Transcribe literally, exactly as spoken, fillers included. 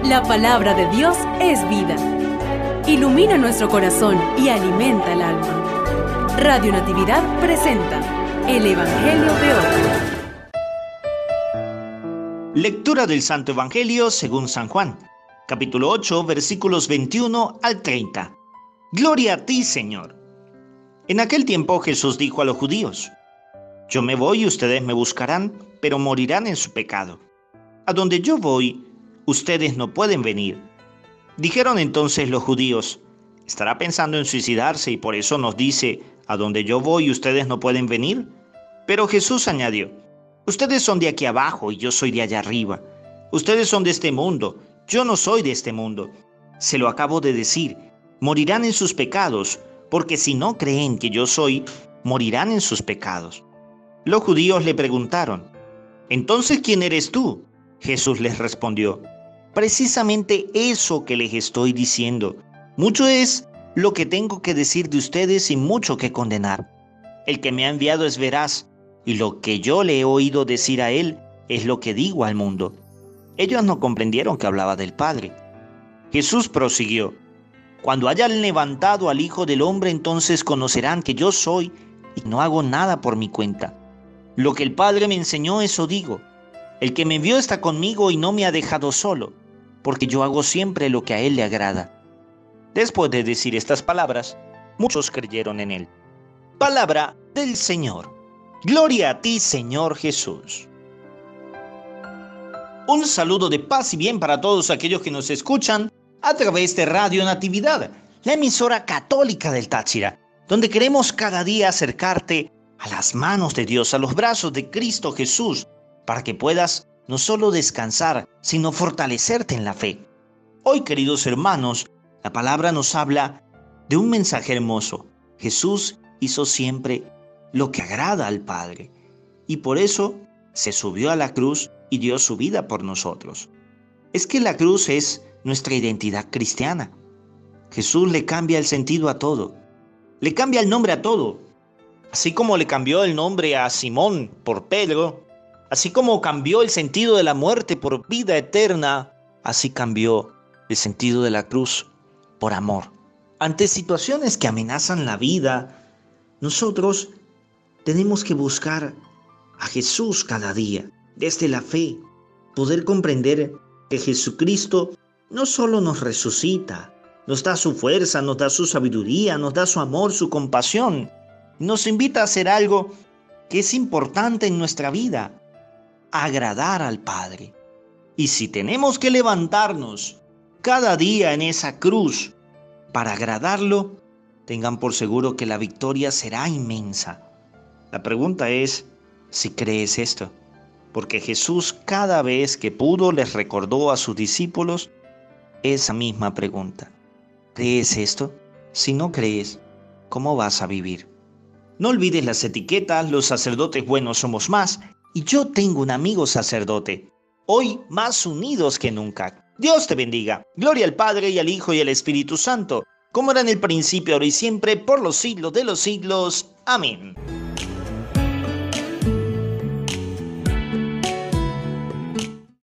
La palabra de Dios es vida. Ilumina nuestro corazón y alimenta el alma. Radio Natividad presenta el Evangelio de hoy. Lectura del Santo Evangelio según San Juan, capítulo ocho, versículos veintiuno al treinta. Gloria a ti, Señor. En aquel tiempo Jesús dijo a los judíos: Yo me voy y ustedes me buscarán, pero morirán en su pecado. A donde yo voy, ustedes no pueden venir. Dijeron entonces los judíos: ¿Estará pensando en suicidarse y por eso nos dice: a donde yo voy y ustedes no pueden venir? Pero Jesús añadió: Ustedes son de aquí abajo y yo soy de allá arriba. Ustedes son de este mundo, yo no soy de este mundo. Se lo acabo de decir, morirán en sus pecados, porque si no creen que yo soy, morirán en sus pecados. Los judíos le preguntaron: ¿Entonces quién eres tú? Jesús les respondió: Precisamente eso que les estoy diciendo. Mucho es lo que tengo que decir de ustedes y mucho que condenar. El que me ha enviado es veraz, y lo que yo le he oído decir a él es lo que digo al mundo. Ellos no comprendieron que hablaba del Padre. Jesús prosiguió: Cuando hayan levantado al Hijo del Hombre, entonces conocerán que yo soy y no hago nada por mi cuenta. Lo que el Padre me enseñó, eso digo. El que me envió está conmigo y no me ha dejado solo, porque yo hago siempre lo que a él le agrada. Después de decir estas palabras, muchos creyeron en él. Palabra del Señor. Gloria a ti, Señor Jesús. Un saludo de paz y bien para todos aquellos que nos escuchan a través de Radio Natividad, la emisora católica del Táchira, donde queremos cada día acercarte a las manos de Dios, a los brazos de Cristo Jesús, para que puedas no solo descansar, sino fortalecerte en la fe. Hoy, queridos hermanos, la palabra nos habla de un mensaje hermoso. Jesús hizo siempre lo que agrada al Padre, y por eso se subió a la cruz y dio su vida por nosotros. Es que la cruz es nuestra identidad cristiana. Jesús le cambia el sentido a todo, le cambia el nombre a todo. Así como le cambió el nombre a Simón por Pedro, así como cambió el sentido de la muerte por vida eterna, así cambió el sentido de la cruz por amor. Ante situaciones que amenazan la vida, nosotros tenemos que buscar a Jesús cada día, desde la fe, poder comprender que Jesucristo no solo nos resucita, nos da su fuerza, nos da su sabiduría, nos da su amor, su compasión, nos invita a hacer algo que es importante en nuestra vida: agradar al Padre. Y si tenemos que levantarnos cada día en esa cruz para agradarlo, tengan por seguro que la victoria será inmensa. La pregunta es si crees esto, porque Jesús cada vez que pudo les recordó a sus discípulos esa misma pregunta. ¿Crees esto? Si no crees, ¿cómo vas a vivir? No olvides las etiquetas: los sacerdotes buenos somos más, y yo tengo un amigo sacerdote, hoy más unidos que nunca. Dios te bendiga. Gloria al Padre, y al Hijo, y al Espíritu Santo, como era en el principio, ahora y siempre, por los siglos de los siglos. Amén.